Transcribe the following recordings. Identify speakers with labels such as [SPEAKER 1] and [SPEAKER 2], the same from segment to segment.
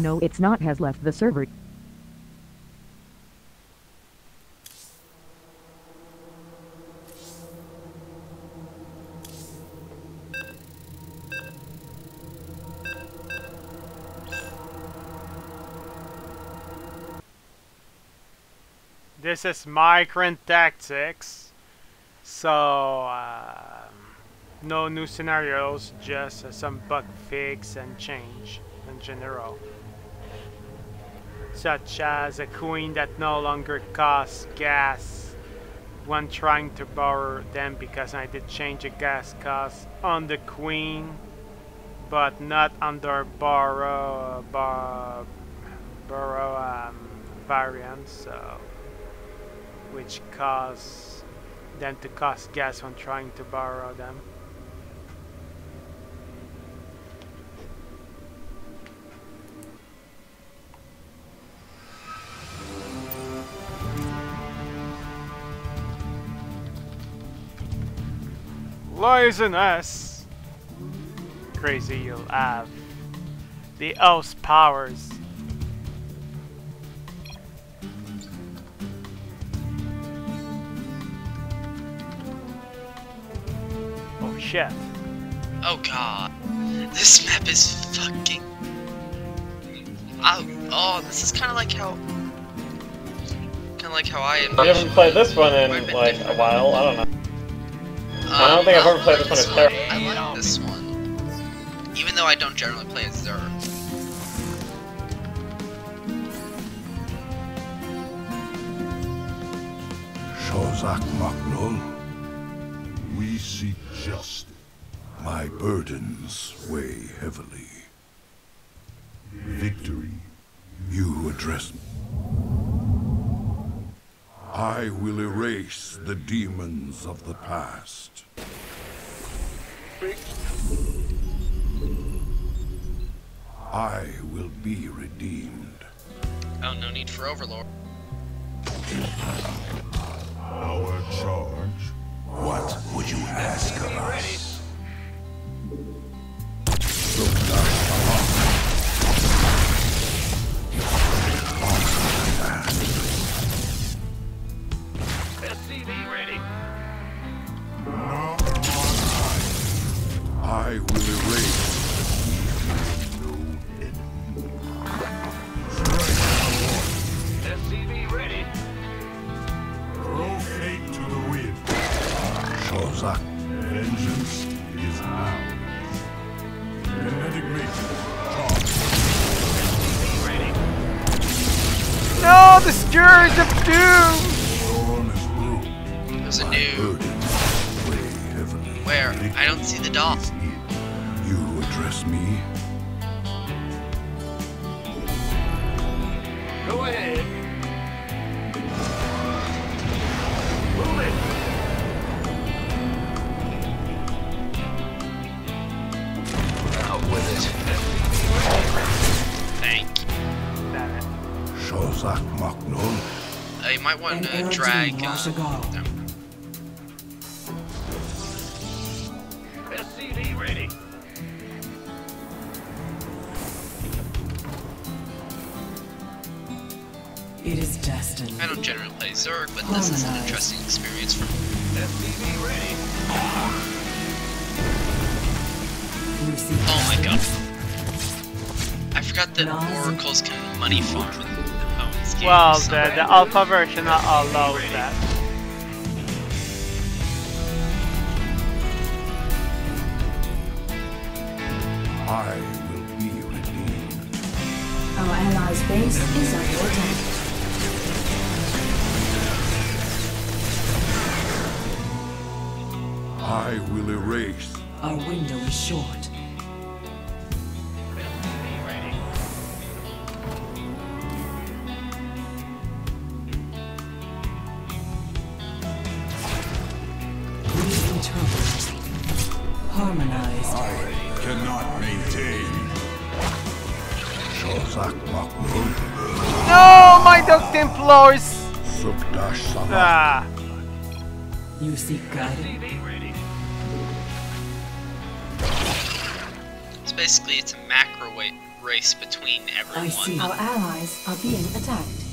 [SPEAKER 1] No, it's not. Has left the server.
[SPEAKER 2] This is migrant tactics. So no new scenarios, just some bug fix and change in general. Such as a queen that no longer costs gas when trying to borrow them, because I did change the gas cost on the queen, but not under borrow variant, so which cause them to cost gas when trying to borrow them. Poisonous! Crazy, you'll have the elf's powers. Oh shit.
[SPEAKER 3] Oh god. This map is fucking... Oh, this is kinda like how... I am.
[SPEAKER 4] I haven't played this one in like a while, I don't know. I don't think I've ever played this one in Terra.
[SPEAKER 3] I like this one. Even though I don't generally play as Zerg.
[SPEAKER 5] Shozak Maknul, we seek justice. My burdens weigh heavily. Victory, you address me. I will erase the demons of the past. I will be redeemed.
[SPEAKER 3] Oh, no need for Overlord.
[SPEAKER 5] Our charge. What would you ask of us?
[SPEAKER 2] SCV ready.
[SPEAKER 5] I will erase.
[SPEAKER 2] SCV ready.
[SPEAKER 5] Throw fate to the wind. Shozak. Vengeance is ours. Kinetic matrix.
[SPEAKER 2] SCV ready. No, the Scourge of Doom!
[SPEAKER 3] There's a new... Where? I don't see the doll.
[SPEAKER 5] You address me.
[SPEAKER 2] Go ahead. Move it. Out with it.
[SPEAKER 3] Thank you.
[SPEAKER 2] Damn it.
[SPEAKER 5] Shozak Maknul.
[SPEAKER 3] You might want to drag...
[SPEAKER 2] SCV ready.
[SPEAKER 6] It is destined.
[SPEAKER 3] I don't generally play Zerg, but this is an interesting experience for me.
[SPEAKER 2] SCV ready.
[SPEAKER 3] Oh my god. I forgot that oracles can money farm in the opponent's game.
[SPEAKER 2] Well, the alpha version allows that.
[SPEAKER 5] I will be redeemed.
[SPEAKER 6] Our allies' base is under attack.
[SPEAKER 5] I will erase.
[SPEAKER 6] Our window is short. Harmonized.
[SPEAKER 5] I cannot maintain. Shozak Maknul.
[SPEAKER 2] No, my ducting floors!
[SPEAKER 5] Sukdash Sama.
[SPEAKER 2] Ah.
[SPEAKER 6] You seek guidance.
[SPEAKER 3] So basically it's a macro race between
[SPEAKER 6] I see.
[SPEAKER 3] everyone.
[SPEAKER 6] Our allies are being attacked.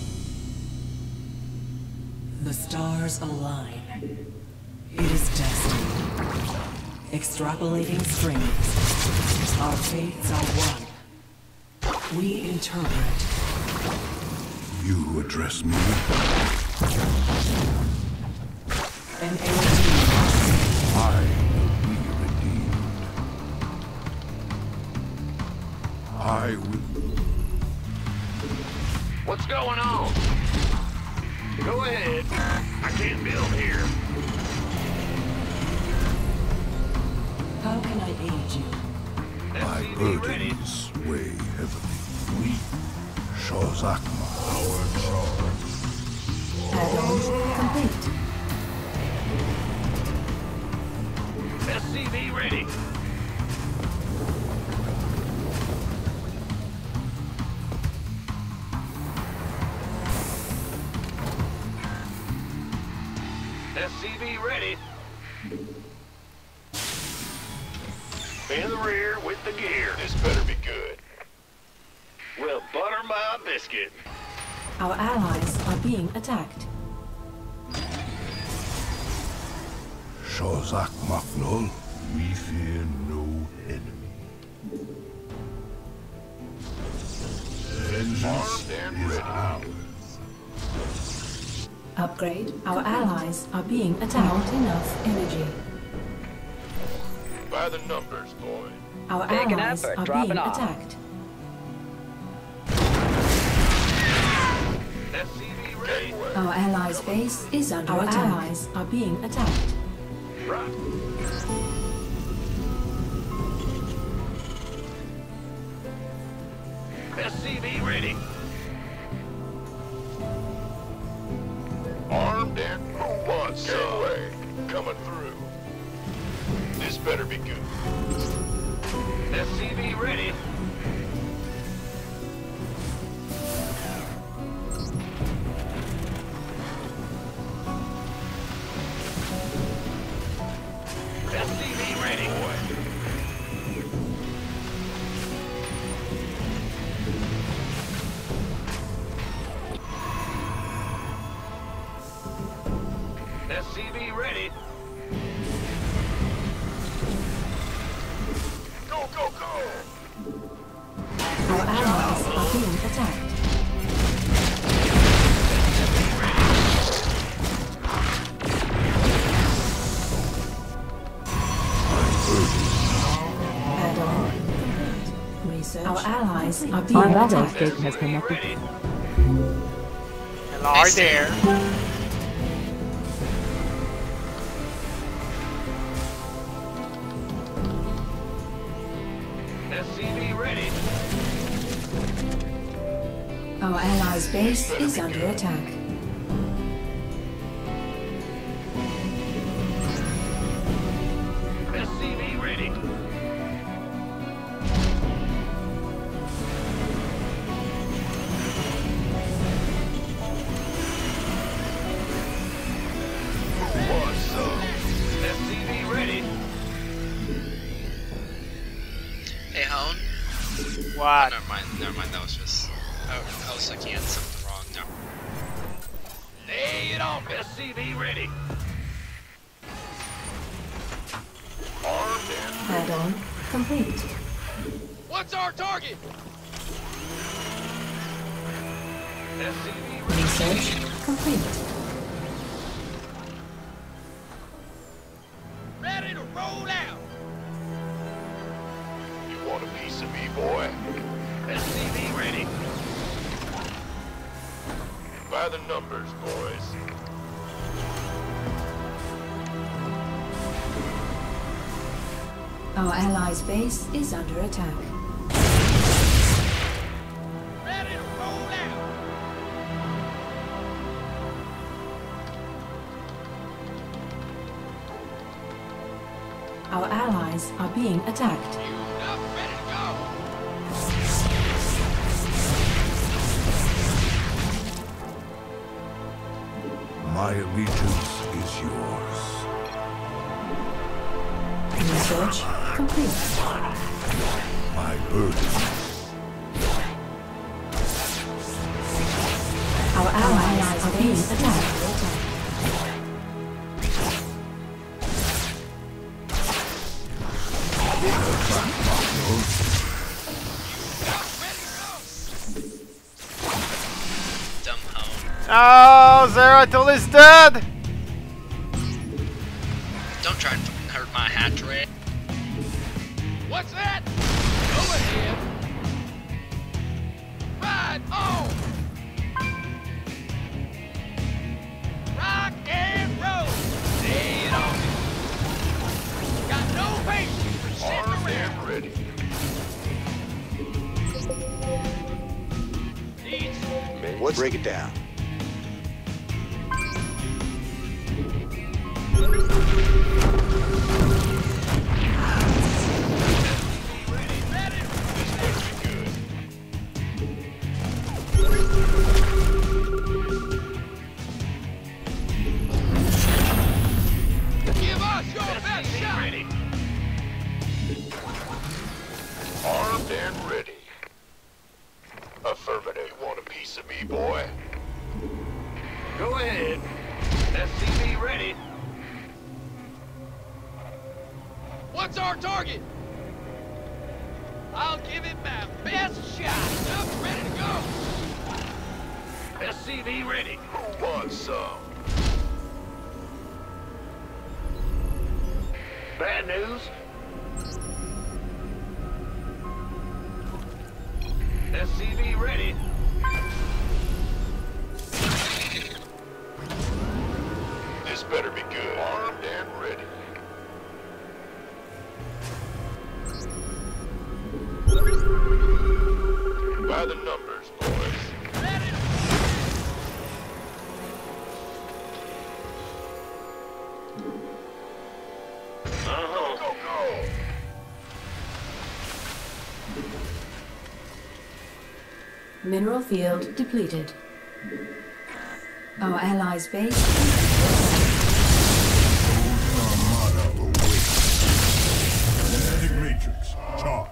[SPEAKER 6] The stars align. It is destined. Extrapolating strings. Our fates are one. We interpret.
[SPEAKER 5] You address me?
[SPEAKER 6] An LT.
[SPEAKER 5] I will be redeemed. I will.
[SPEAKER 7] What's going on? Go ahead. I can't build here.
[SPEAKER 6] How can I aid you?
[SPEAKER 5] My
[SPEAKER 7] SCV ready.
[SPEAKER 5] burdens weigh heavily. We, Shozakma, our charge.
[SPEAKER 6] Add-on complete.
[SPEAKER 7] SCV ready. SCV ready. In the rear with the gear. This better be good. Well, butter my biscuit.
[SPEAKER 6] Our allies are being attacked.
[SPEAKER 5] Shozak Maknol, we fear no enemy. Vengeance is ours.
[SPEAKER 6] Upgrade. Our allies are being attacked. Not enough energy.
[SPEAKER 7] By the numbers, boy.
[SPEAKER 6] Our
[SPEAKER 8] Big an
[SPEAKER 6] allies
[SPEAKER 8] effort,
[SPEAKER 6] are
[SPEAKER 8] dropping
[SPEAKER 6] being
[SPEAKER 8] off.
[SPEAKER 6] attacked.
[SPEAKER 7] SCV ready.
[SPEAKER 6] Our allies' base is under attack. Our allies are being attacked.
[SPEAKER 7] Right. SCV ready. Armed and who wants some? Way. Coming through. This better be good. SCV ready. SCV ready. SCV ready. Go, go, go!
[SPEAKER 6] Our allies are being attacked. Add-on complete. Research. Our allies are being
[SPEAKER 1] Our battle
[SPEAKER 6] attacked.
[SPEAKER 1] state has connected.
[SPEAKER 7] Ready.
[SPEAKER 2] Hello there.
[SPEAKER 7] SCV ready.
[SPEAKER 6] Our allies' base is under attack.
[SPEAKER 7] SCV ready. What's up? SCV ready.
[SPEAKER 3] Hey, Hone? Oh,
[SPEAKER 2] What?
[SPEAKER 3] never mind, that was just... I was looking at something wrong. No.
[SPEAKER 7] Lay it off. SCV ready. Armed and
[SPEAKER 6] Add-on complete.
[SPEAKER 7] what's our target? SCV ready.
[SPEAKER 6] Research complete.
[SPEAKER 7] Ready to roll out. You want a piece of me, boy? SCV ready. By the numbers, boys.
[SPEAKER 6] Our allies' base is under attack.
[SPEAKER 7] Ready to roll out.
[SPEAKER 6] Our allies are being attacked.
[SPEAKER 7] You not ready to go.
[SPEAKER 5] My allegiance is yours.
[SPEAKER 6] Research complete.
[SPEAKER 5] My burdens
[SPEAKER 6] Our allies are being attacked.
[SPEAKER 3] Dumb hoe.
[SPEAKER 2] Oh, Zeratul is dead!
[SPEAKER 3] Don't try and fucking hurt my hatch rate.
[SPEAKER 8] What's that? Go ahead. Right on. Rock and roll. Lay it on. Got no patience for sitting around.
[SPEAKER 7] Ready.
[SPEAKER 8] Needs
[SPEAKER 7] Break it down.
[SPEAKER 8] give us your best shot.
[SPEAKER 7] Ready. Armed and ready. Affirmative. Want a piece of me, boy? Go ahead. SCV ready.
[SPEAKER 8] What's our target? I'll give it my best shot. Up, ready to go.
[SPEAKER 7] SCV ready. Who wants some? Bad news? SCV ready. This better be good. Armed and ready. By the numbers, boys.
[SPEAKER 8] Ready.
[SPEAKER 7] Go, go!
[SPEAKER 6] Mineral field depleted. Our allies' base.
[SPEAKER 5] Armada awaits. Kinetic matrix charge.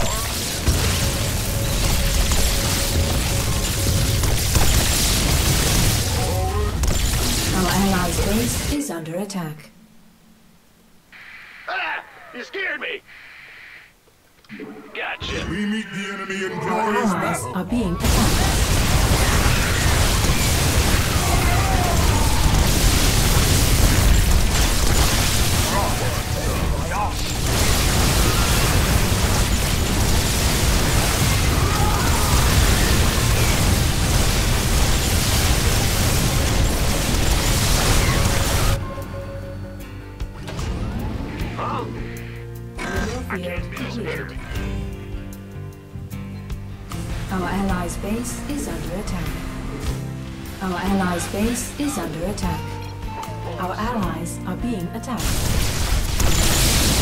[SPEAKER 6] Our allies' base is under attack.
[SPEAKER 7] Ah! You scared me! Gotcha.
[SPEAKER 5] We meet the enemy in
[SPEAKER 6] Our
[SPEAKER 5] glorious
[SPEAKER 6] allies
[SPEAKER 5] battle.
[SPEAKER 6] are being attacked.
[SPEAKER 7] Huh?
[SPEAKER 6] Mineral
[SPEAKER 7] I
[SPEAKER 6] field
[SPEAKER 7] can't be this better
[SPEAKER 6] depleted.
[SPEAKER 7] be good.
[SPEAKER 6] Our allies' base is under attack. Our allies' base is under attack. Our allies are being attacked.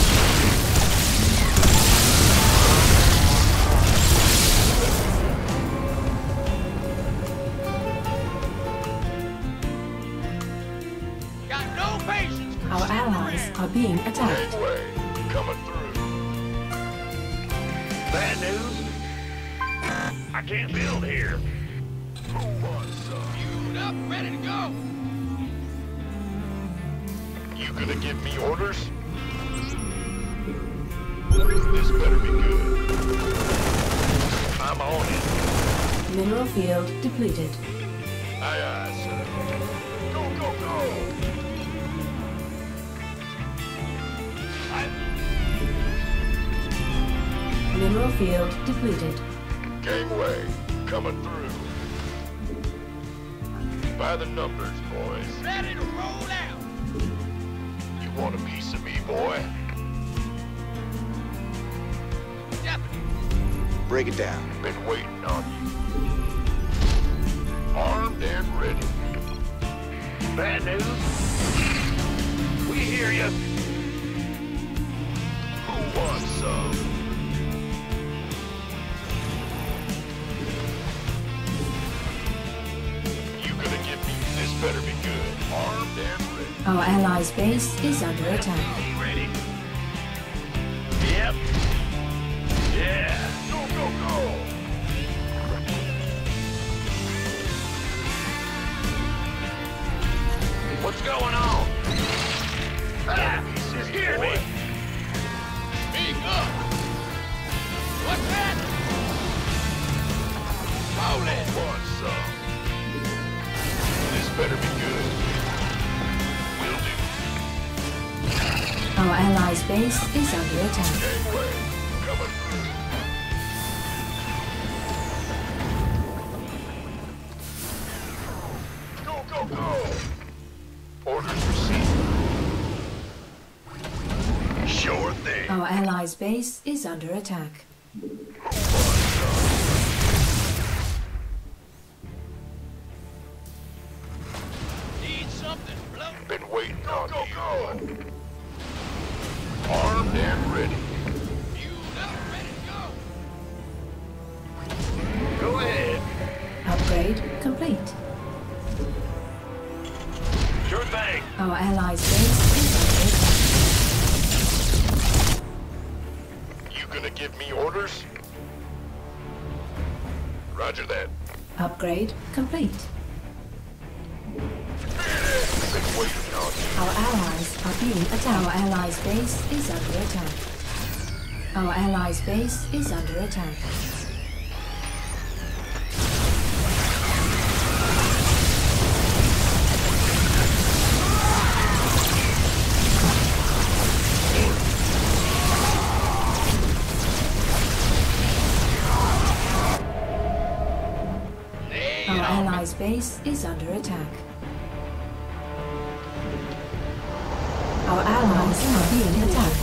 [SPEAKER 8] Got no patience for
[SPEAKER 6] Our
[SPEAKER 8] sitting
[SPEAKER 6] allies
[SPEAKER 8] around.
[SPEAKER 6] are being attacked.
[SPEAKER 7] Anyway, coming through. Bad news? I can't build here. Who wants some?
[SPEAKER 8] Queued up, ready to go.
[SPEAKER 7] You gonna give me orders? This better be good. I'm on it.
[SPEAKER 6] Mineral field depleted.
[SPEAKER 7] Aye, aye, sir. Go, go, go!
[SPEAKER 6] Mineral field depleted.
[SPEAKER 7] Gangway, coming through. By the numbers, boys.
[SPEAKER 8] Ready to roll out.
[SPEAKER 7] You want a piece of me, boy?
[SPEAKER 8] Deputy.
[SPEAKER 7] Break it down. Been waiting on you. Armed and ready. Bad news? We hear you. Who wants some? You gonna give me this better be good. Armed and ready.
[SPEAKER 6] Our allies' base is under attack.
[SPEAKER 7] Be ready. Yep. Yeah. Go, go, go.
[SPEAKER 6] allies' base is under attack.
[SPEAKER 7] Gangway, coming through. Go, go, go! Orders received. Sure thing.
[SPEAKER 6] Our allies' base is under attack.
[SPEAKER 8] Need something blow.
[SPEAKER 7] Been waiting on you. Armed and ready.
[SPEAKER 8] Fueled up, ready to go.
[SPEAKER 7] Go ahead.
[SPEAKER 6] Upgrade complete.
[SPEAKER 7] Sure thing.
[SPEAKER 6] Our allies' base is under attack.
[SPEAKER 7] You gonna give me orders? Roger that.
[SPEAKER 6] Upgrade complete.
[SPEAKER 7] Been waiting on you.
[SPEAKER 6] Our allies are being attacked. Our allies' base is under attack. Our allies' base is under attack. Our allies' base is under attack. Our allies are being attacked.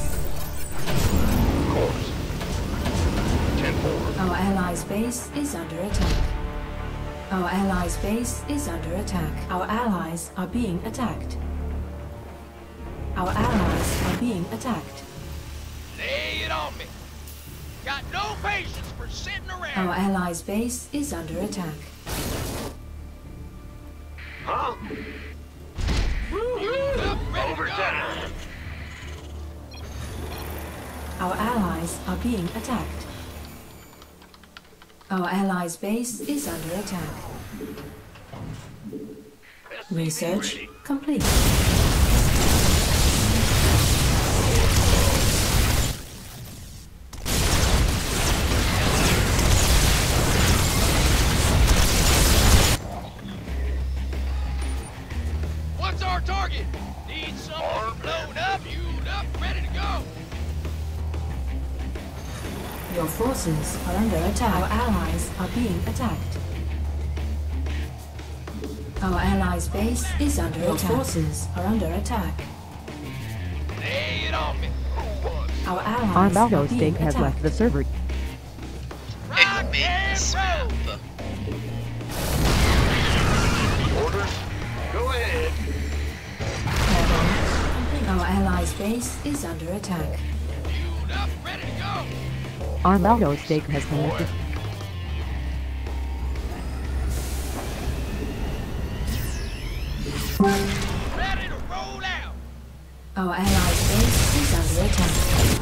[SPEAKER 7] Of course. 10-4.
[SPEAKER 6] Our allies' base is under attack. Our allies' base is under attack. Our allies are being attacked. Our allies are being attacked.
[SPEAKER 8] Lay it on me. Got no patience for sitting around.
[SPEAKER 6] Our allies' base is under attack.
[SPEAKER 7] Huh?
[SPEAKER 8] Fueled up, ready to go.
[SPEAKER 7] Overtime.
[SPEAKER 6] Our allies are being attacked. Our allies' base is under attack. Research complete.
[SPEAKER 8] What's our target? Need something blown up, fueled up, ready to go.
[SPEAKER 6] Your forces are under attack. Our allies are being attacked. Our allies' base is under attack. Your forces are under attack.
[SPEAKER 8] Lay it on me.
[SPEAKER 6] Our
[SPEAKER 1] Our
[SPEAKER 6] allies are
[SPEAKER 1] Baldo
[SPEAKER 6] being
[SPEAKER 1] stake has
[SPEAKER 6] attacked.
[SPEAKER 1] left the server.
[SPEAKER 3] Hey, who
[SPEAKER 8] Rock
[SPEAKER 3] made
[SPEAKER 8] and
[SPEAKER 3] this
[SPEAKER 8] roll.
[SPEAKER 3] map?
[SPEAKER 7] Orders? Go ahead.
[SPEAKER 6] Our allies' base is under attack.
[SPEAKER 8] Fueled up, ready to go.
[SPEAKER 1] Our Baldo stake has been lifted.
[SPEAKER 8] Ready to roll out.
[SPEAKER 6] Our allies' base is under attack.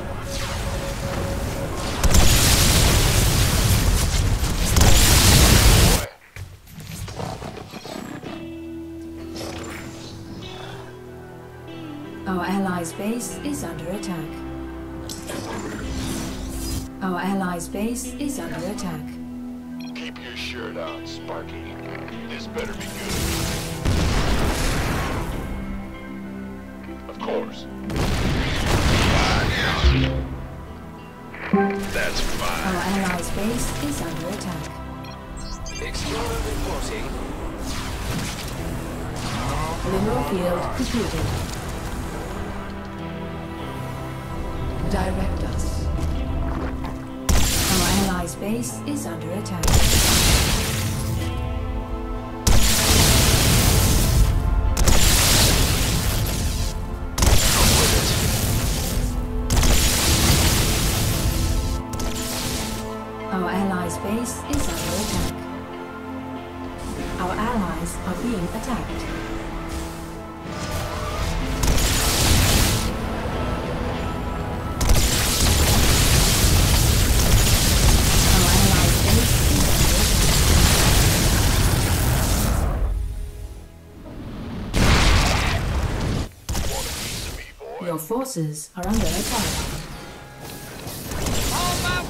[SPEAKER 6] Our allies' base is under attack. Our allies' base is under attack.
[SPEAKER 7] Keep your shirt on, Sparky. This better be good. Of course. That's
[SPEAKER 6] Our
[SPEAKER 7] fine.
[SPEAKER 6] allies' base is under attack.
[SPEAKER 8] Explorer reporting.
[SPEAKER 6] Mineral field completed. Direct us. Our allies' base is under attack. Our allies' base is under attack. Our allies are being attacked. Our allies' base is
[SPEAKER 7] Want a piece of me, boy?
[SPEAKER 6] under attack. Your forces are under attack.
[SPEAKER 8] On my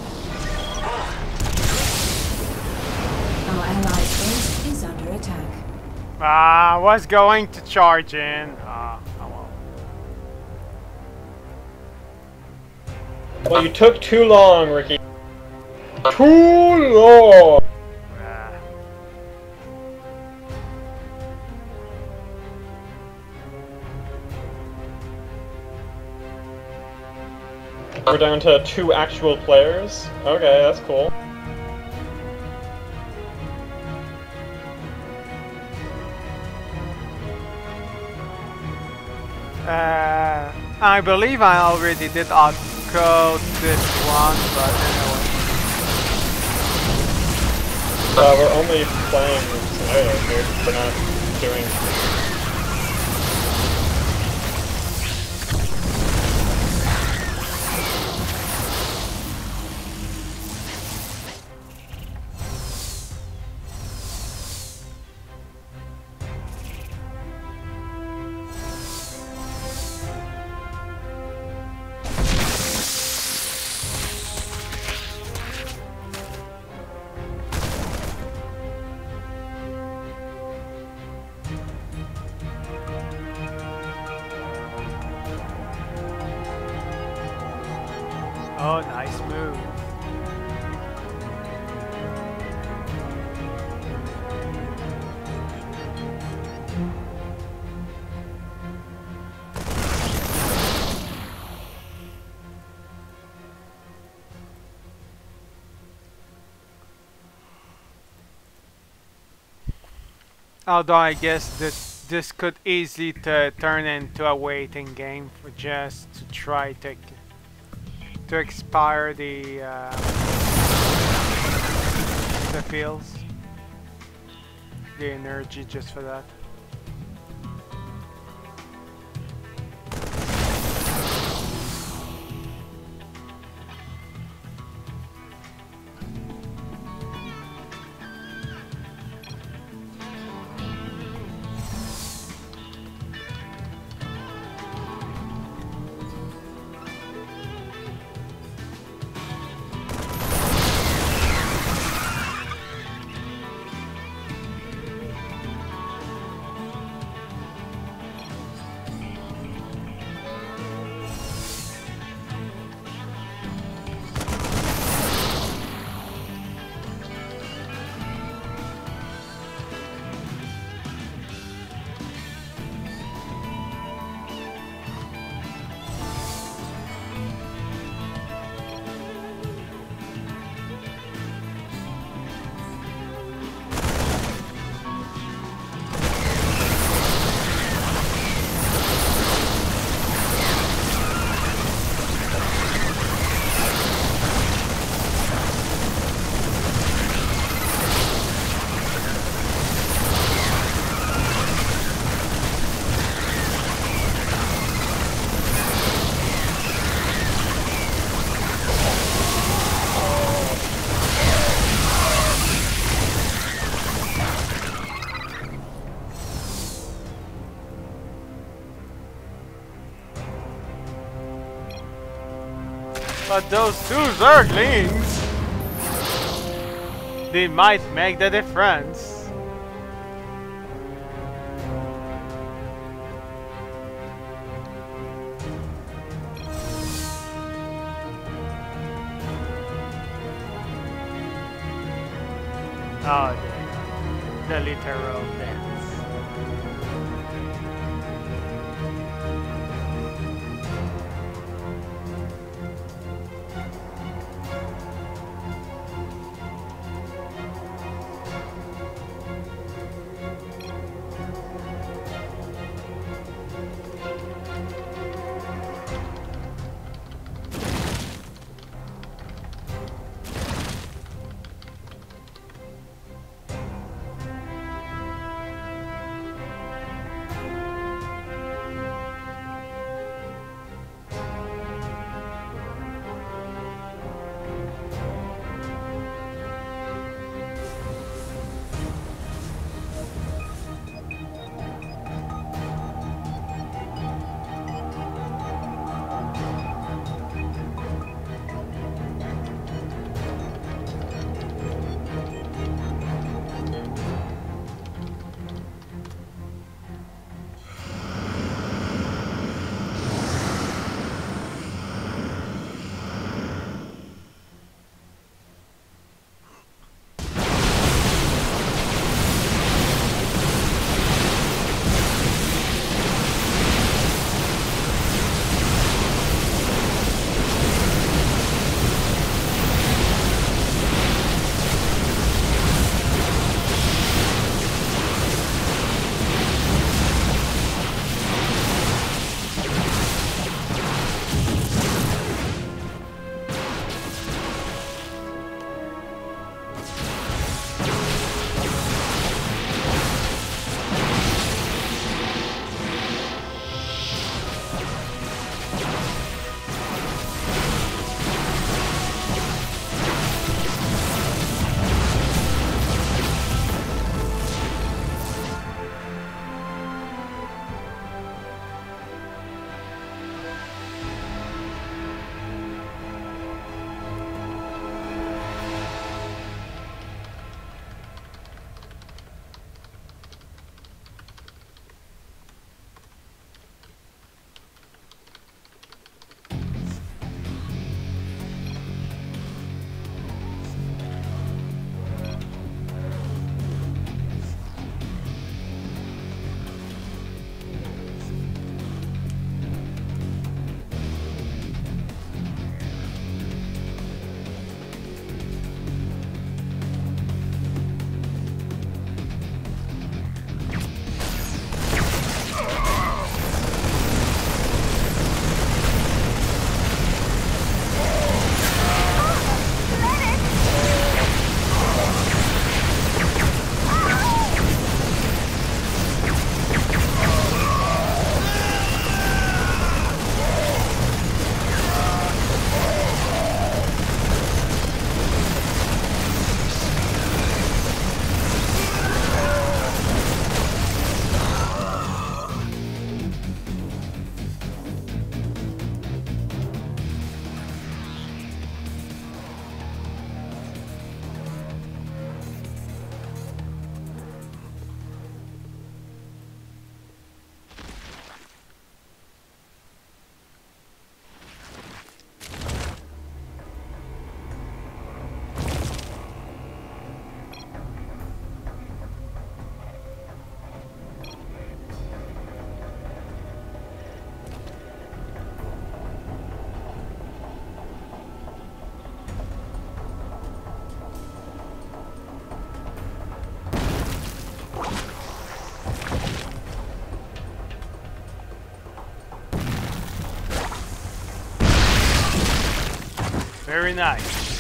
[SPEAKER 6] Our allies' base is under attack.
[SPEAKER 2] Was going to charge in. Oh well.
[SPEAKER 4] Well, you took too long, Ricky. Too long! We're down to 2 actual players? Okay, that's cool.
[SPEAKER 2] I believe I already did outcode this one, but anyway.
[SPEAKER 4] We're only playing scenarios here. We're not doing...
[SPEAKER 2] Oh, nice move. Although I guess that this could easily turn into a waiting game for just to try to expire the fields, the energy just for that. But those 2 Zerglings, they might make the difference. Oh, the literal dance. Very nice.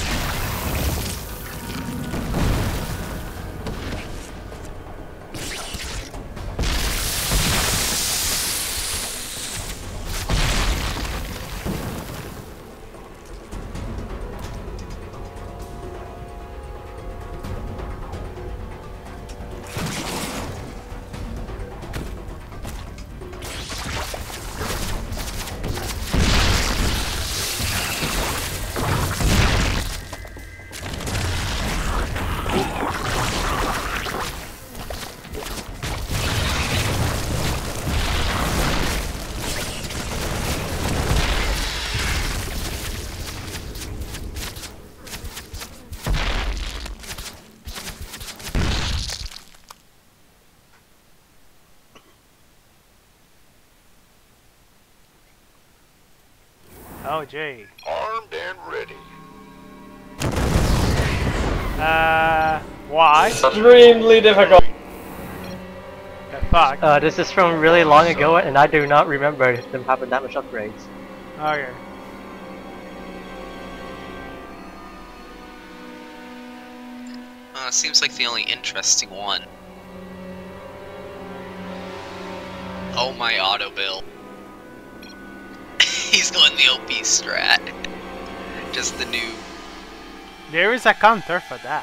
[SPEAKER 2] Oh, gee.
[SPEAKER 7] Armed and ready.
[SPEAKER 2] Why?
[SPEAKER 4] Extremely difficult.
[SPEAKER 2] The fuck?
[SPEAKER 9] This is from really long ago, and I do not remember them having that much upgrades.
[SPEAKER 2] Okay.
[SPEAKER 3] Seems like the only interesting one. Oh my auto bill. He's going the OP strat. Just the new.
[SPEAKER 2] There is a counter for that.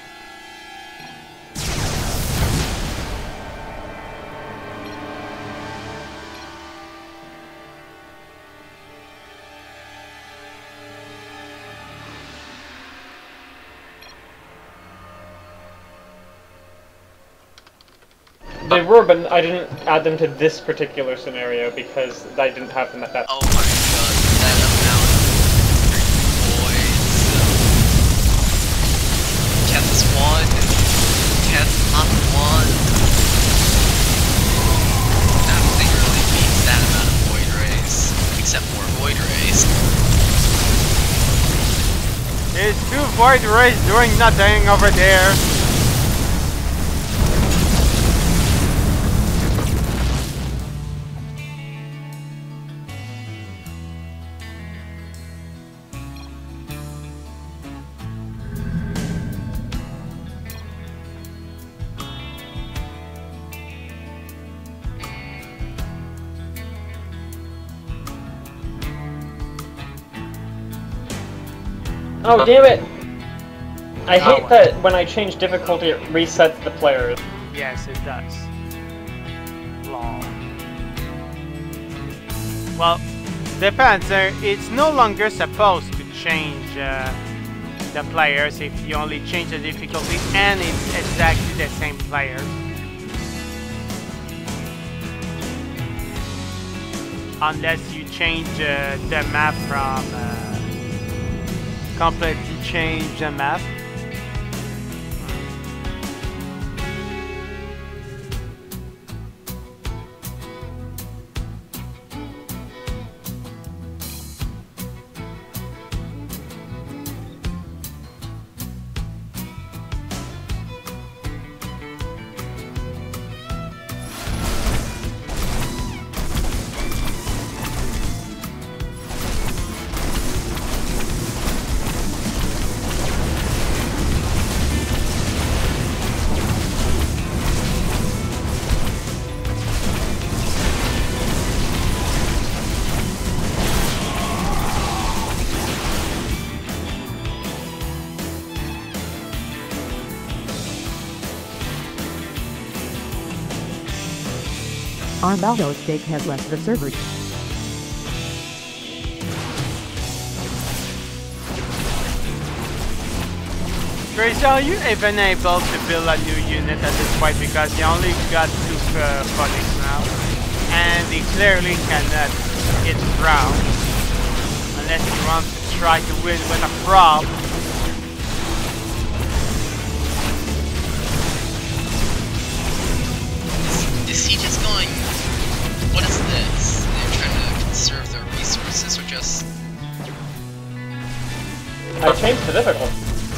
[SPEAKER 4] They were, but I didn't add them to this particular scenario because I didn't have them at that.
[SPEAKER 3] Oh my god, that amount of voids. Keth is one. Keth not one. Nothing really beats that amount of void rays, except more void rays.
[SPEAKER 2] There's 2 void rays doing nothing over there.
[SPEAKER 4] Oh, damn it! I hate that when I change difficulty it resets the players.
[SPEAKER 2] Yes, it does. Lol. Well, depends. It's no longer supposed to change the players if you only change the difficulty and it's exactly the same players. Unless you change the map from completely change the map.
[SPEAKER 1] Armaldo Steak has left the server.
[SPEAKER 2] Grace, are you even able to build a new unit at this point because you only got 2 projects now and they clearly cannot hit ground unless you want to try to win with a prop.
[SPEAKER 3] Is he just going? What is this? They're trying to conserve their resources or just.
[SPEAKER 4] I changed the difficulty.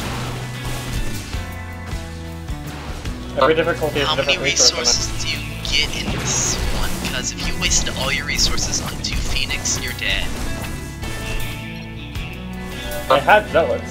[SPEAKER 4] Every difficulty is a
[SPEAKER 3] How many
[SPEAKER 4] different resource.
[SPEAKER 3] resources do you get in this one? Because if you wasted all your resources on 2 Phoenix, you're dead.
[SPEAKER 4] I had zealots.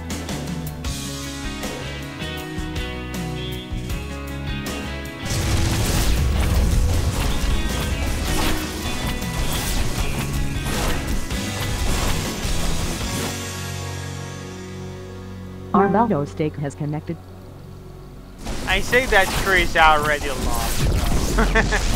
[SPEAKER 1] Armaldo stake has connected.
[SPEAKER 2] I say that Chris already lost.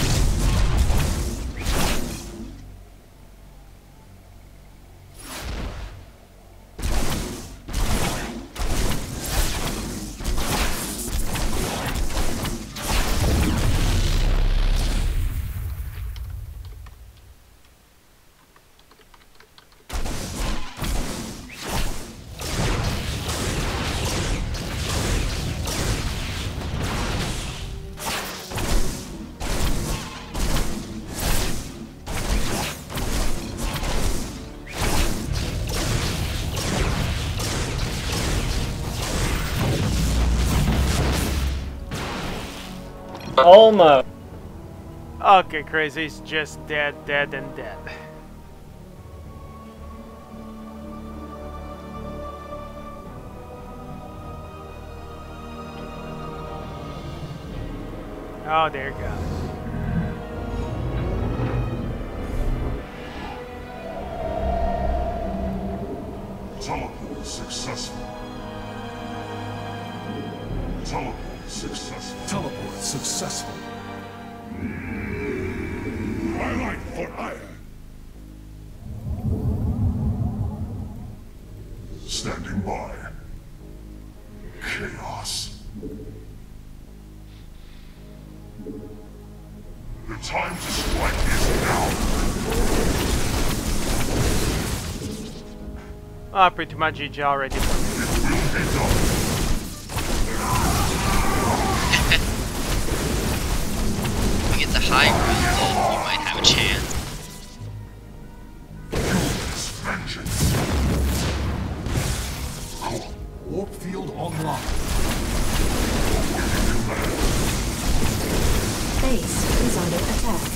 [SPEAKER 4] Almost.
[SPEAKER 2] Okay, Crazy's just dead, dead, and dead. Oh, there it goes.
[SPEAKER 5] Teleport successful. Teleport successful. Teleport successful. Highlight for iron. Standing by. Chaos. The time to strike is now.
[SPEAKER 2] Oh, pretty much GG already.
[SPEAKER 5] It will be done.
[SPEAKER 3] If we get the high ground, then you might have a chance.
[SPEAKER 5] Vengeance. Warp field online.
[SPEAKER 6] Base is under attack.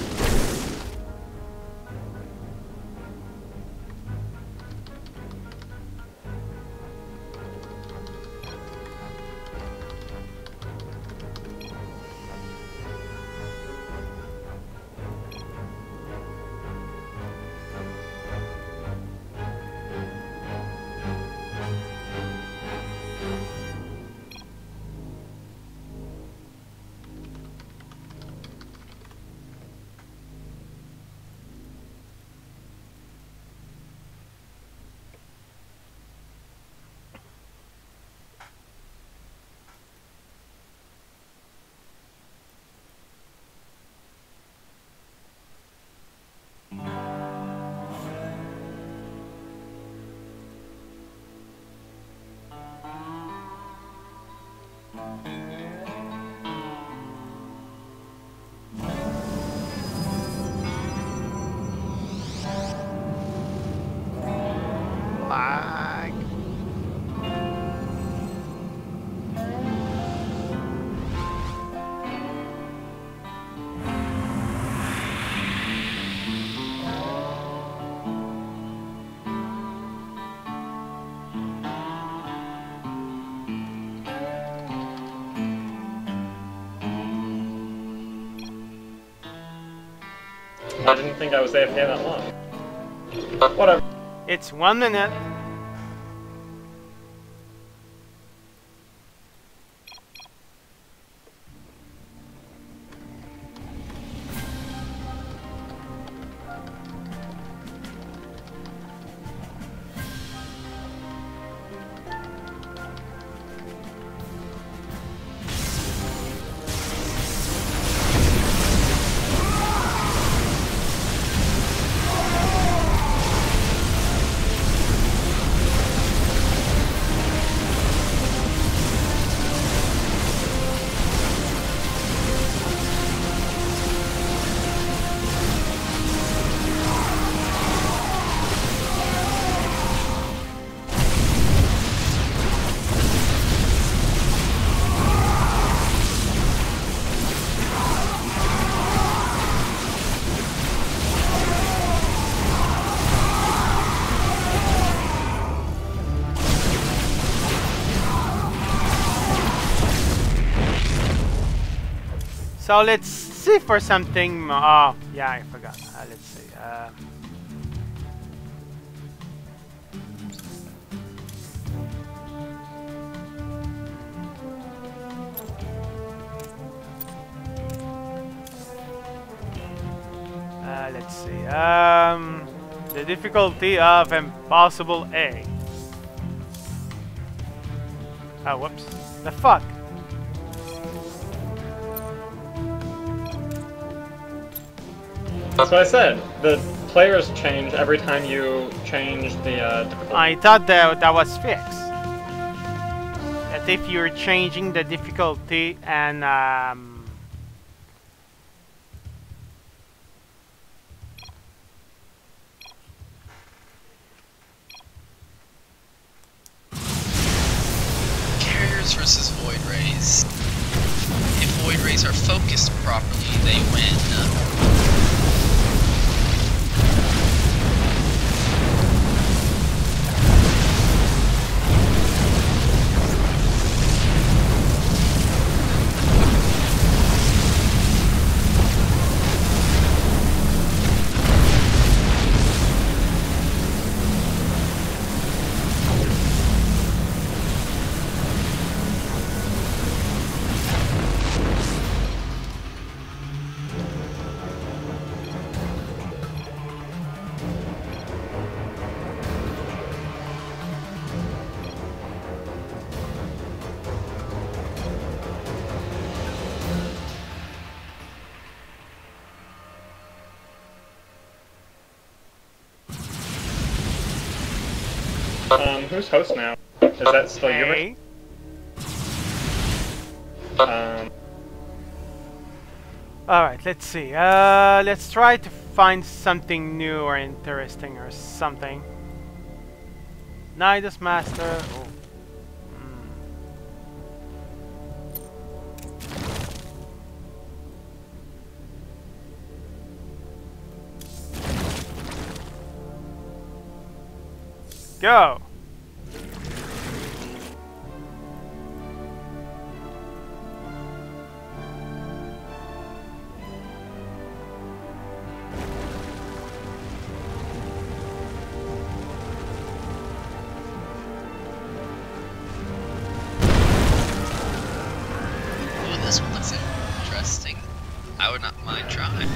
[SPEAKER 2] Lag.
[SPEAKER 4] I didn't think I was AFK that long. But whatever.
[SPEAKER 2] It's 1 minute. So let's see for something. Oh, yeah, I forgot. Let's see. Let's see. The difficulty of Impossible A. Oh, whoops. The fuck?
[SPEAKER 4] That's what I said. The players change every time you change the difficulty.
[SPEAKER 2] I thought that was fixed. That if you're changing the difficulty and
[SPEAKER 3] Carriers versus Void Rays. If Void Rays are focused properly, they win.
[SPEAKER 4] Who's host now? Is that still you?
[SPEAKER 2] Alright, let's see. Let's try to find something new or interesting or something. Nidus Master. Oh. Go!
[SPEAKER 3] Ooh, this one looks interesting. I would not mind trying.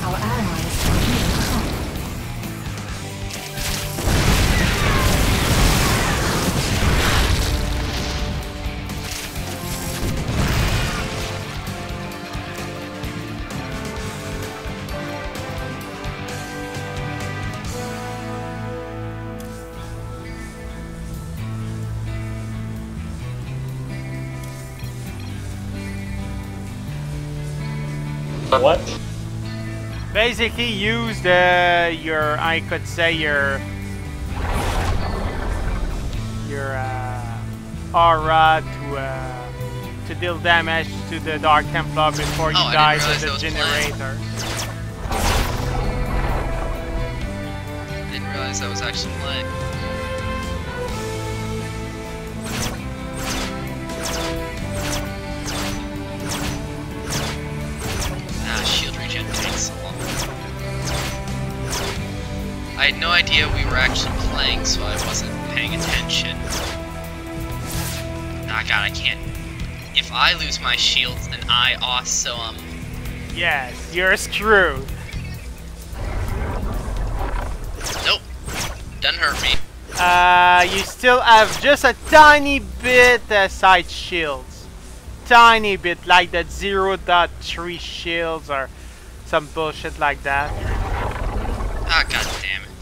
[SPEAKER 6] Our allies are being attacked.
[SPEAKER 4] What?
[SPEAKER 2] Basically, use your I could say your aura to deal damage to the Dark Templar before you die to the generator.
[SPEAKER 3] Didn't realize that was actually playing. Shield regen takes so long. I had no idea we were actually playing, so I wasn't paying attention. Ah, God, I can't. If I lose my shields, then I also,
[SPEAKER 2] Yes, you're screwed.
[SPEAKER 3] Nope. Doesn't hurt me.
[SPEAKER 2] You still have just a tiny bit side shields. Tiny bit, like that 0.3 shields or some bullshit like that.
[SPEAKER 3] Ah, God damn it.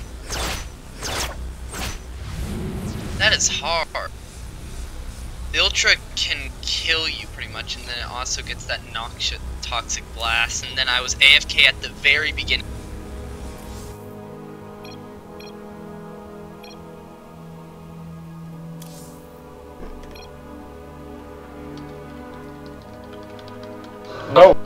[SPEAKER 3] That is hard. The Ultra can kill you pretty much, and then it also gets that noxious toxic blast, and then I was AFK at the very beginning.
[SPEAKER 4] No.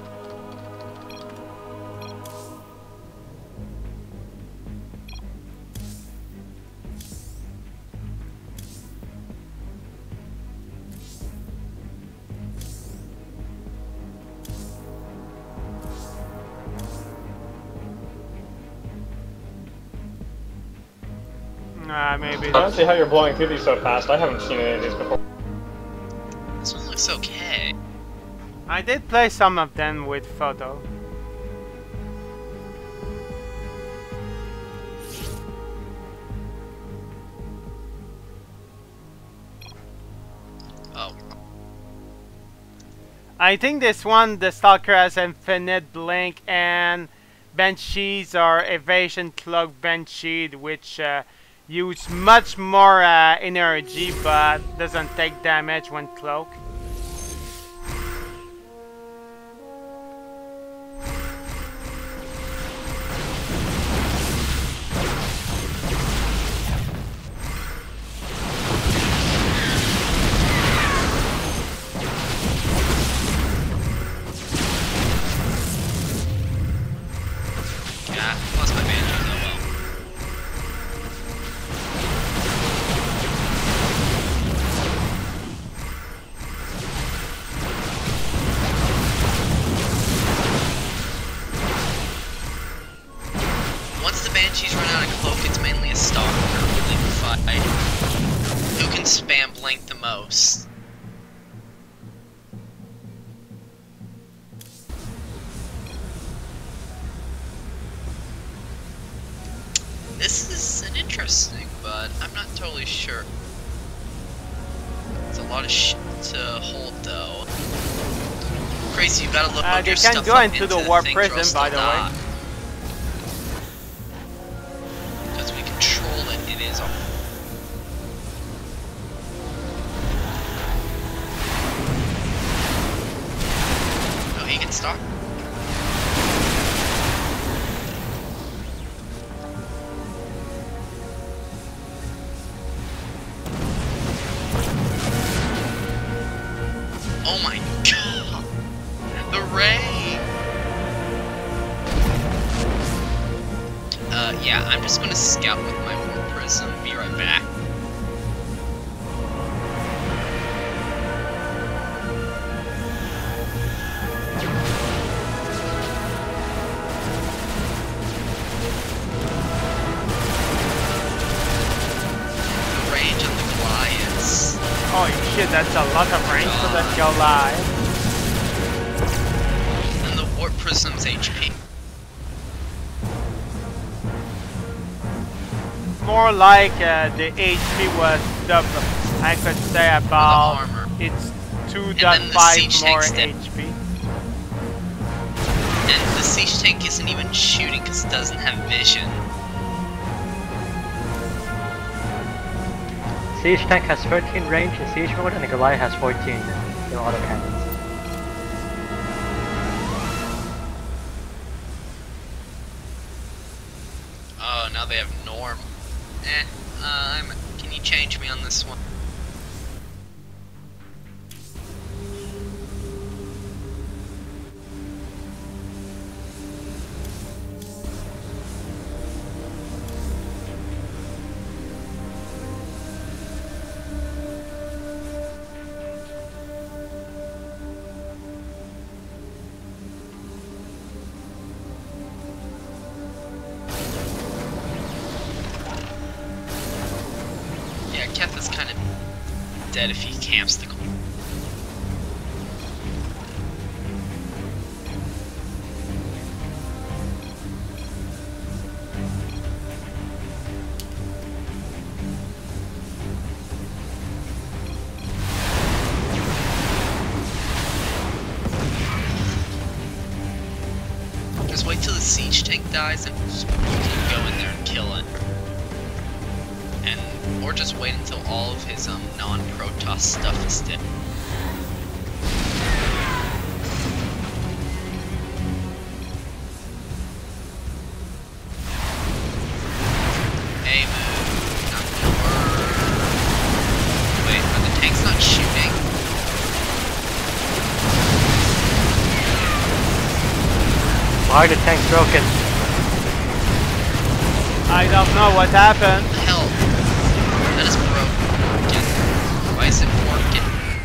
[SPEAKER 2] Maybe.
[SPEAKER 4] I don't see how you're blowing through these so fast. I haven't seen any of these before.
[SPEAKER 3] This one looks okay.
[SPEAKER 2] I did play some of them with photo.
[SPEAKER 3] Oh.
[SPEAKER 2] I think this one, the Stalker, has infinite blink, and Banshees are evasion cloak Banshee, which use much more energy but doesn't take damage when cloak.
[SPEAKER 3] Lost my bandages, oh well. Once the Banshees run out of cloak, it's mainly a stalker really fight. Who can spam blink the most? This is an interesting, but I'm not totally sure. It's a lot of shit to hold, though. Crazy, you gotta look up your stuff.
[SPEAKER 2] They can go into the warp prison, by the way.
[SPEAKER 3] Because we control it, it is all. No, he can stop. Oh my god! The ray! Yeah, I'm just gonna scout with my warp prism. Be right back. The range on the Goliaths.
[SPEAKER 2] Holy shit, that's a lot of range for that Goliath.
[SPEAKER 3] And the warp prism's HP.
[SPEAKER 2] more like the HP was double. I could say about
[SPEAKER 3] armor.
[SPEAKER 2] it's
[SPEAKER 3] then the
[SPEAKER 2] 2.5
[SPEAKER 3] siege
[SPEAKER 2] more
[SPEAKER 3] tank's
[SPEAKER 2] HP.
[SPEAKER 3] And the siege tank isn't even shooting because it doesn't have vision.
[SPEAKER 9] Siege tank has 13 range in siege mode and the Goliath has 14 in autocannons.
[SPEAKER 3] Oh, now they have Norm. Can you change me on this one? Keth is kind of dead if he camps the corner. Just wait till the siege tank dies and just go in there and kill it. Or just wait until all of his non-Protoss stuff is dead. Hey, move. Not gonna work. Wait, are the tanks not shooting?
[SPEAKER 9] Why are the tanks broken?
[SPEAKER 2] I don't know what happened.
[SPEAKER 3] What the hell? That is broken. Why is it working?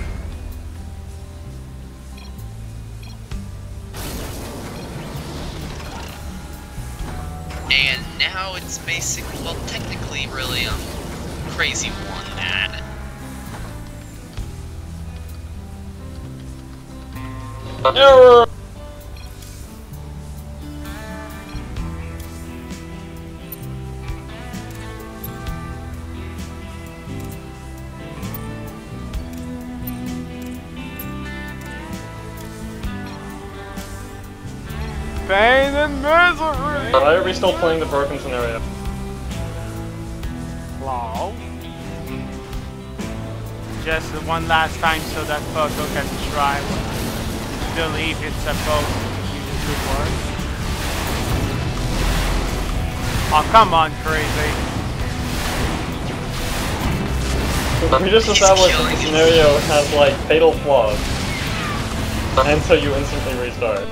[SPEAKER 3] And now it's basically, well, technically, really, Crazy won that.
[SPEAKER 4] Error!
[SPEAKER 2] Pain and misery!
[SPEAKER 4] Why are we still playing the broken scenario?
[SPEAKER 2] Hello? Just one last time so that photo can try what believe it's supposed to work. Oh, come on, crazy.
[SPEAKER 4] We just established that the scenario has, like, fatal flaws. And so you instantly restart.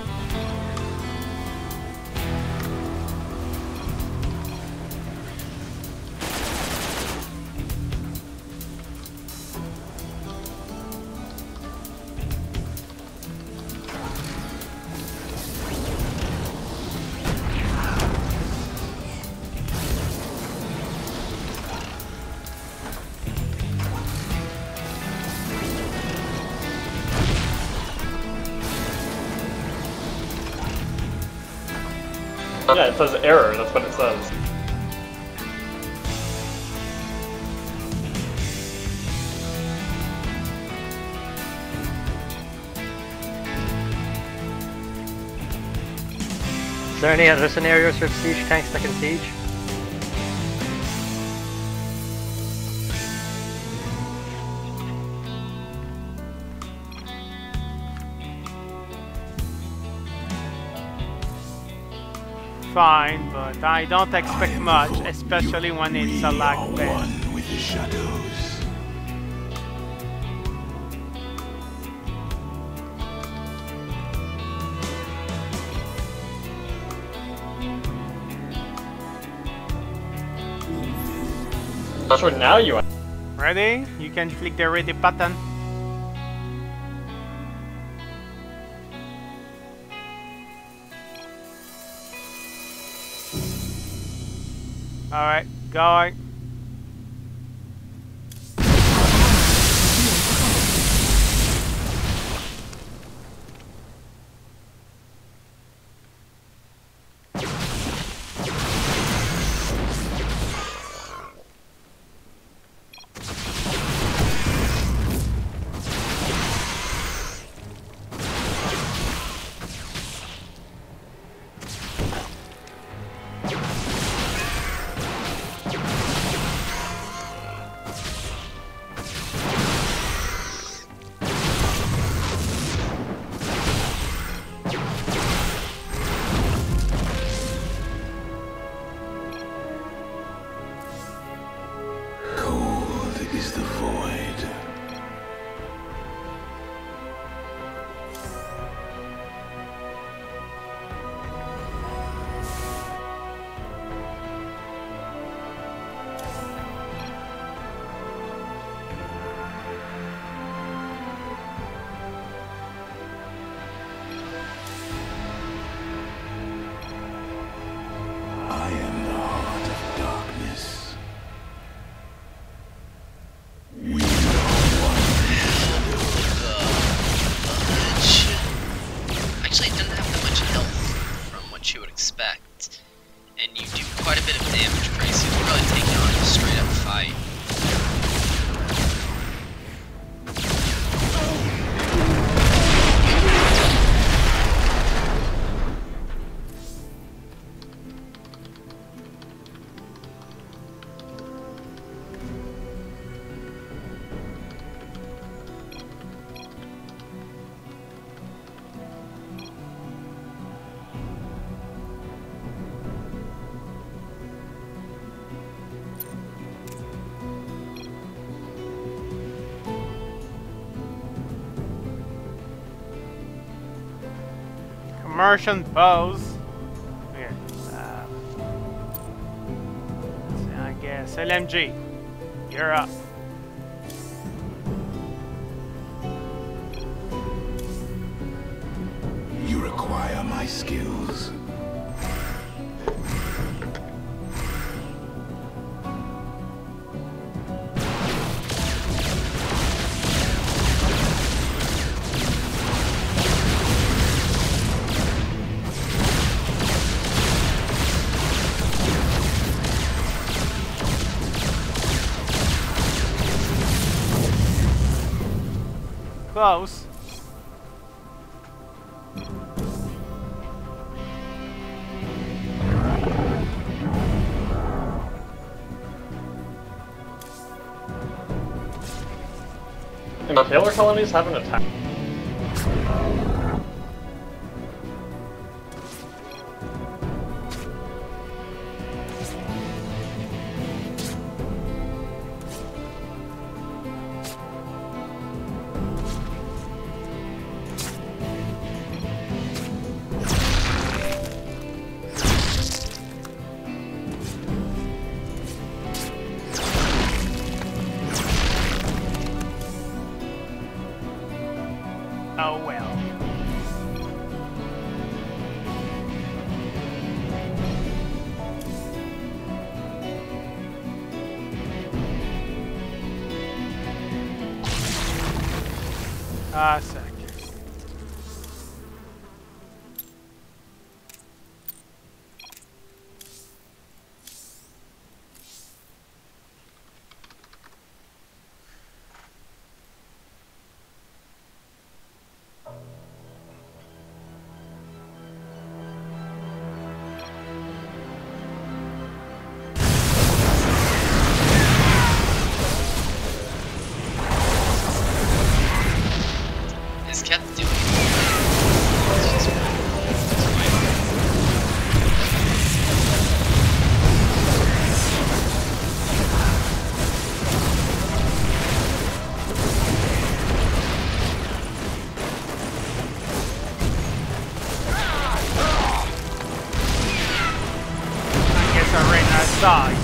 [SPEAKER 4] Yeah, it says error, that's what it says.
[SPEAKER 9] Is there any other scenarios with siege tanks that can siege?
[SPEAKER 2] Fine, but I don't expect much, especially when it's a lag bed.
[SPEAKER 5] One with the shadows.
[SPEAKER 4] That's what now you are.
[SPEAKER 2] Ready? You can click the ready button. Alright, going. Merchant pose. Okay. So I guess LMG, you're up.
[SPEAKER 5] You require my skills.
[SPEAKER 2] Close.
[SPEAKER 4] Impaler colonies have an attack.
[SPEAKER 2] Oh well. Ah, sec.
[SPEAKER 3] Is kept doing.
[SPEAKER 2] I guess I ran outside.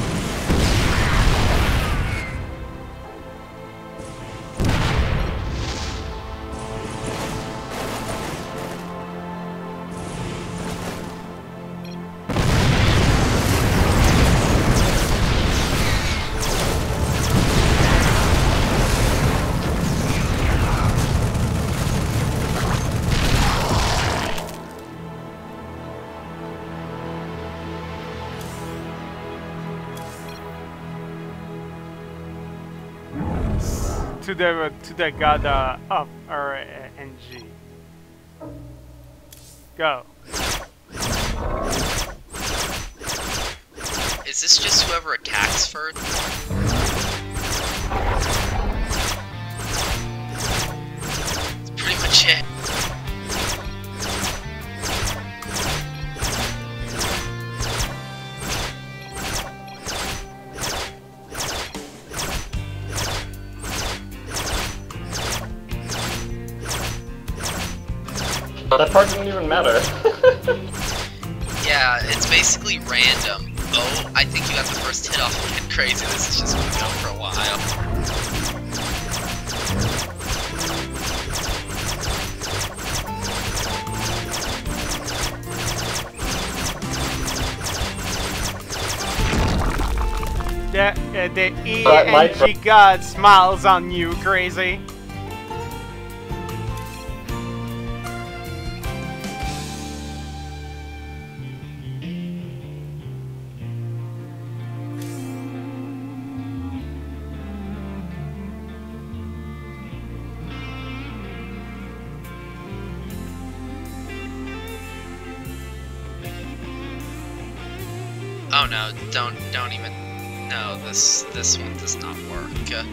[SPEAKER 2] To the god of RNG. Go.
[SPEAKER 3] Is this just whoever attacks first? That's pretty much it.
[SPEAKER 4] That part didn't even matter.
[SPEAKER 3] Yeah, it's basically random. Oh, I think you got the first hit off and crazy. This is just gonna go for a while.
[SPEAKER 2] The ENG god smiles on you, crazy.
[SPEAKER 3] Oh no, don't even. No, this one does not work.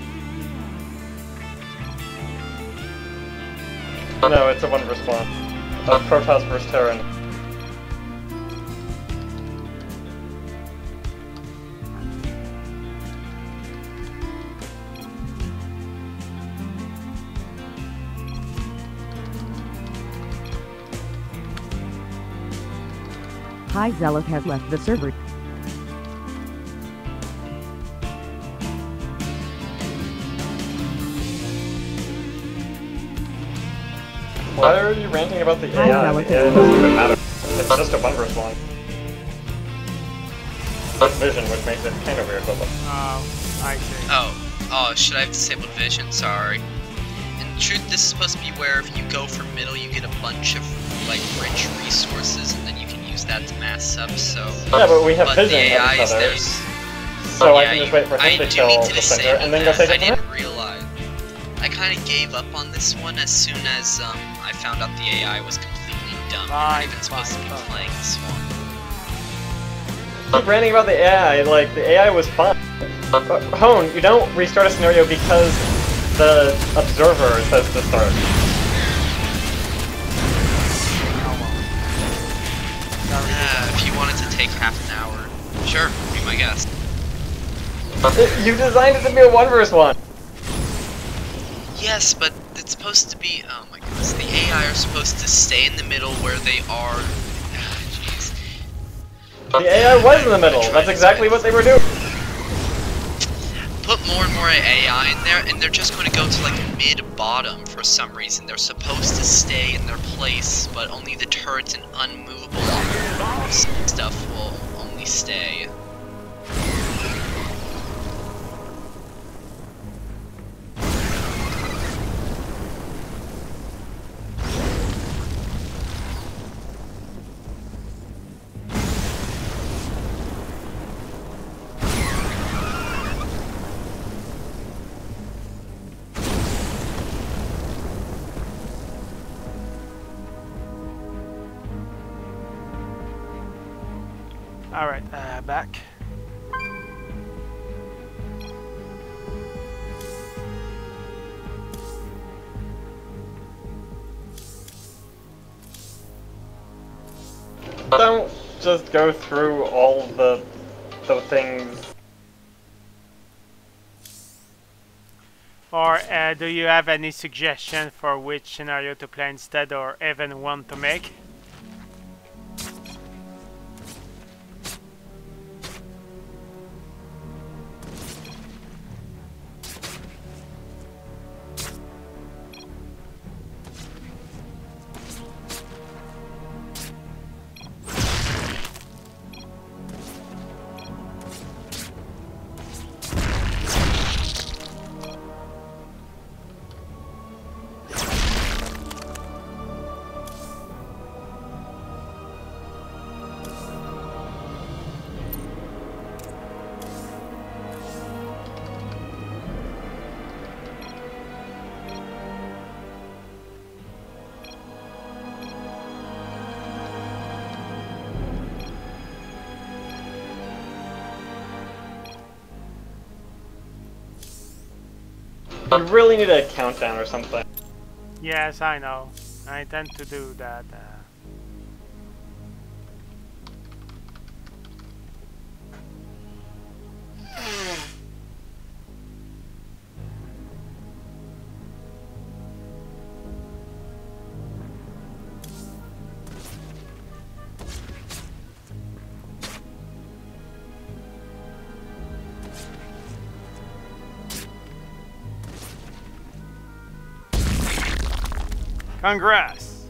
[SPEAKER 4] No, it's a one response. Protoss versus Terran.
[SPEAKER 1] High Zealot has left the server.
[SPEAKER 4] Why are you ranting about the
[SPEAKER 1] Hi,
[SPEAKER 4] AI?
[SPEAKER 1] Zealot.
[SPEAKER 4] The AI doesn't even matter. It's just a 1v1. With vision, which makes it kind of weird, but
[SPEAKER 2] Oh, I see.
[SPEAKER 3] Oh, should I have disabled vision? Sorry. In truth, this is supposed to be where if you go for middle, you get a bunch of like rich resources, and then you can use that to mass up. So
[SPEAKER 4] yeah, but we have
[SPEAKER 3] but
[SPEAKER 4] vision
[SPEAKER 3] the
[SPEAKER 4] of
[SPEAKER 3] AI
[SPEAKER 4] each
[SPEAKER 3] is
[SPEAKER 4] other,
[SPEAKER 3] there's.
[SPEAKER 4] so I
[SPEAKER 3] Yeah,
[SPEAKER 4] can just wait for him to
[SPEAKER 3] do
[SPEAKER 4] kill
[SPEAKER 3] need to
[SPEAKER 4] the center
[SPEAKER 3] disable
[SPEAKER 4] and then go
[SPEAKER 3] that.
[SPEAKER 4] take
[SPEAKER 3] I
[SPEAKER 4] it from there.
[SPEAKER 3] didn't realize. I kind of gave up on this one as soon as I found out the AI was completely dumb. You're not even supposed to be playing this one.
[SPEAKER 4] Keep ranting about the AI, like, the AI was fun. Hone, you don't restart a scenario because the observer says to start.
[SPEAKER 3] If you wanted to take half an hour, sure, be my guest.
[SPEAKER 4] You designed it to be a 1v1.
[SPEAKER 3] Yes, but it's supposed to be. Oh my goodness, the AI are supposed to stay in the middle where they are. Jeez.
[SPEAKER 4] The AI was in the middle. That's exactly what they were doing.
[SPEAKER 3] Put more and more AI in there, and they're just going to go to like mid-bottom for some reason. They're supposed to stay in their place, but only the turrets and unmovable stuff will only stay.
[SPEAKER 2] Alright, back.
[SPEAKER 4] Don't just go through all the things.
[SPEAKER 2] Or do you have any suggestion for which scenario to play instead, or even one to make?
[SPEAKER 4] You really need a countdown or something.
[SPEAKER 2] Yes, I know. I tend to do that. Congrats!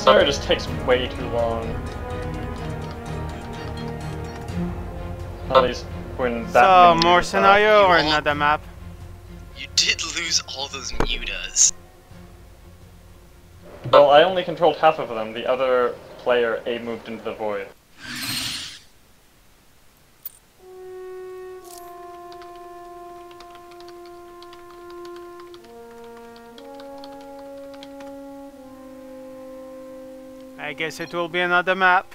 [SPEAKER 4] area just takes way too long. At least when that
[SPEAKER 2] So,
[SPEAKER 4] many
[SPEAKER 2] more
[SPEAKER 4] users die.
[SPEAKER 2] scenario or another map?
[SPEAKER 3] You did lose all those mutas.
[SPEAKER 4] Well, I only controlled half of them. The other player A moved into the void.
[SPEAKER 2] I guess it will be another map.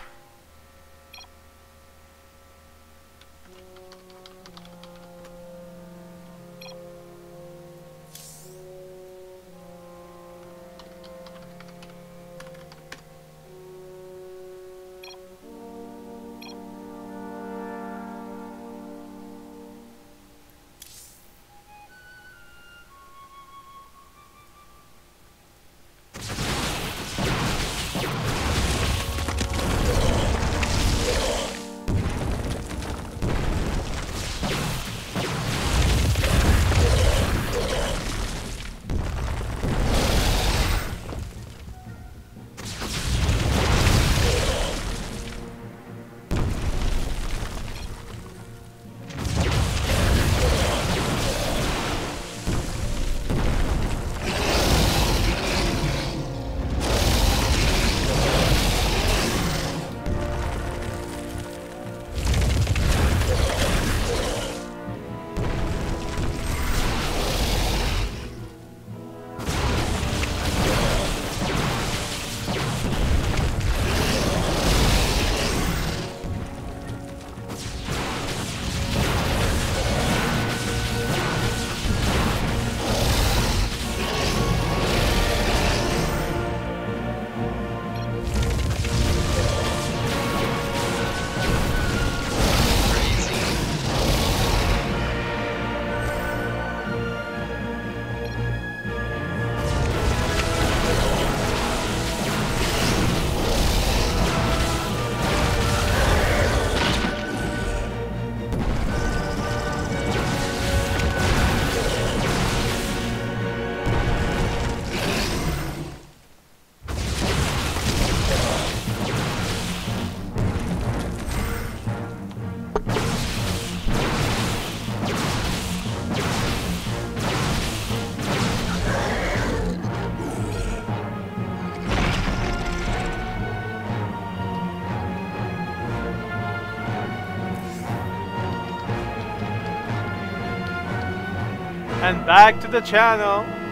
[SPEAKER 2] And back to the channel.